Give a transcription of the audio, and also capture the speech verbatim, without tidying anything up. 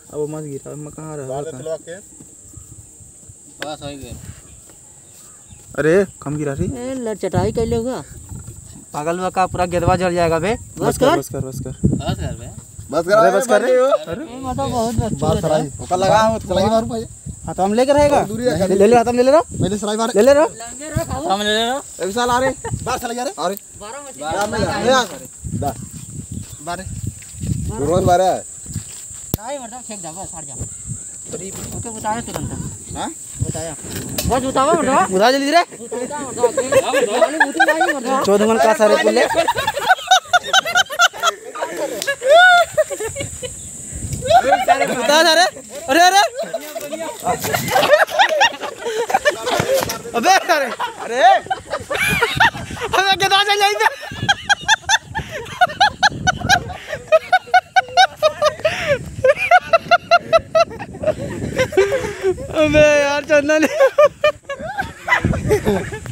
अब वो मत गिरा, मैं कहाँ रहा था? बस हो गया। अरे कम गिरा रही ए लड़ चटाई कर लेगा पागल हुआ का पूरा गेदवा जल जाएगा बे। बस कर बस कर बस कर बस कर बे बस कर अरे बस कर रे। अरे मतलब बहुत बात सराई ओका लगा चलाई मारू भाई। हाँ तो हम लेकर रहेगा ले ले रहा, ले ले रहा पहले सराई मार ले ले रहा हम ले ले रहा एक साल आ रहे बाहर चला जा रे अरे बारह मछली बारह में ले आ दा बारे गुरुवार बारे नहीं मतलब फेंक जा बस हट जा ओके बताया तुरंत हां बताया बस बतावा मतलब बुधा जल्दी रे चौदह मन का सारे पुल्ले बुधा सारे अरे अरे अबे अरे अरे अबे गेदवा चल जाएंगे अबे यार चंदन